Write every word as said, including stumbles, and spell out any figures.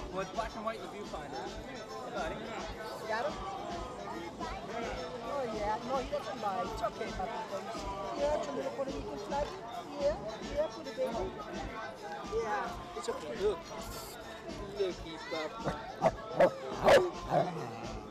Well, it's black and white in the viewfinder. Hey, buddy. Got him? Oh, yeah. No, he doesn't lie. It's okay, Papi. Yeah, it's a little Puerto Rican flag. Yeah, yeah, put it baby. Yeah, it's okay. Look. Look, he's Papa.